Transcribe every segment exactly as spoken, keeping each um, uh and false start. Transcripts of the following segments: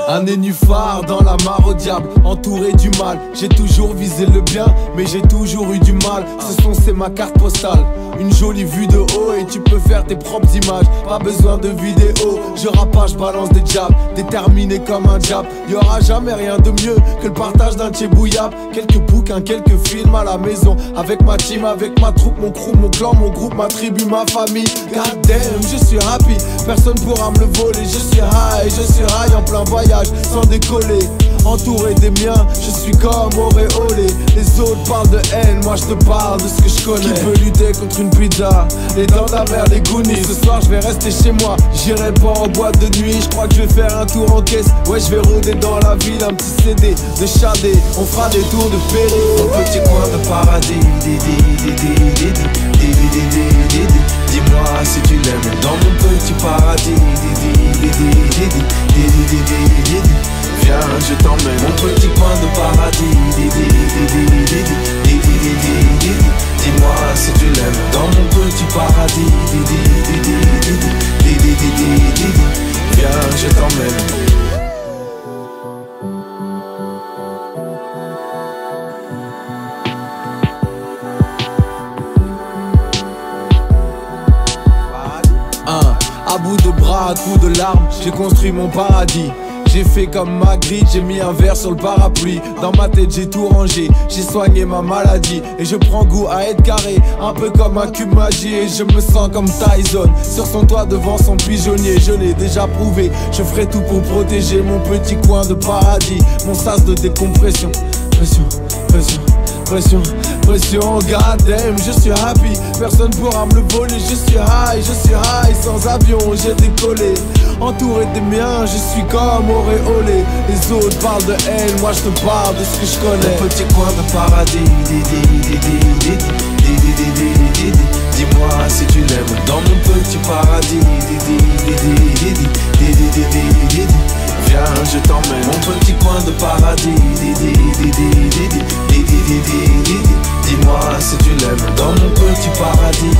Un nénuphar dans la mare au diable, entouré du mal. J'ai toujours visé le bien, mais j'ai toujours eu du mal. Ce son c'est ma carte postale, une jolie vue de haut et tu peux faire tes propres images. Pas besoin de vidéo, je rappe, je balance des jabs, déterminé comme un diable. Y'aura jamais rien de mieux que le partage d'un tchébouillab. Quelques bouquins, quelques films à la maison, avec ma team, avec ma troupe, mon crew, mon clan, mon groupe, ma tribu, ma famille. God damn, je suis happy, personne pourra me le voler. Je suis high, je suis high en plein voyage, sans décoller. Entouré des miens, je suis comme auréolé. Les autres parlent de haine, moi je te parle de ce que je connais. Qui peut lutter contre une pizza, les dents d'amère, les Goonies. Ce soir je vais rester chez moi, j'irai pas en boîte de nuit. Je crois que je vais faire un tour en caisse. Ouais, je vais rôder dans la ville, un petit C D de Chadé. On fera des tours de Péry. Mon petit coin de paradis, dis-moi si tu l'aimes. Dans mon petit paradis, viens, je t'emmène. Mon petit coin de paradis, dis-moi si tu l'aimes. Dans mon petit paradis, viens, je t'emmène. À bout de bras, à coups de larmes, j'ai construit mon paradis. J'ai fait comme Magritte, j'ai mis un verre sur le parapluie. Dans ma tête j'ai tout rangé, j'ai soigné ma maladie. Et je prends goût à être carré, un peu comme un cube magie. Et je me sens comme Tyson, sur son toit devant son pigeonnier. Je l'ai déjà prouvé, je ferai tout pour protéger mon petit coin de paradis. Mon sas de décompression, pression, pression, pression, pression. God damn, je suis happy, personne pourra me le voler. Je suis high, je suis high, sans avion j'ai décollé. Entouré des miens, je suis comme auréolé. Les autres parlent de haine, moi je te parle de ce que je connais. Mon petit coin de paradis, dis-moi si tu l'aimes. Dans mon petit paradis, viens, je t'emmène. Mon petit coin de paradis, dis-moi si tu l'aimes. Dans mon petit paradis,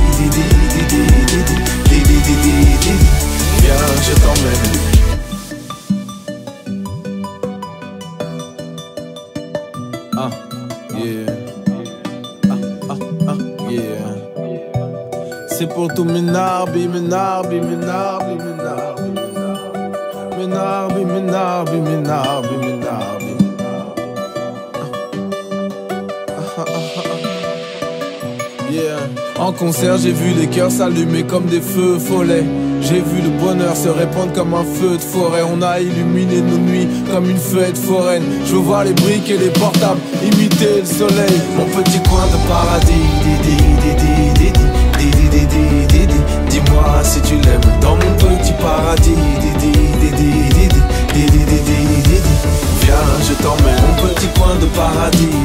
viens, je t'emmène. Ah, yeah. Ah, ah, ah, yeah. C'est pour tous mes narbis, mes narbis, mes narbis, mes narbis, mes narbis, mes narbis, mes narbis, mes narbis. Yeah. En concert, j'ai vu les cœurs s'allumer comme des feux follets. J'ai vu le bonheur se répandre comme un feu de forêt. On a illuminé nos nuits comme une fête foraine. Je veux voir les briques et les portables imiter le soleil. Mon petit coin de paradis, dis-moi si tu l'aimes. Dans mon petit paradis, viens, je t'emmène. Mon petit coin de paradis,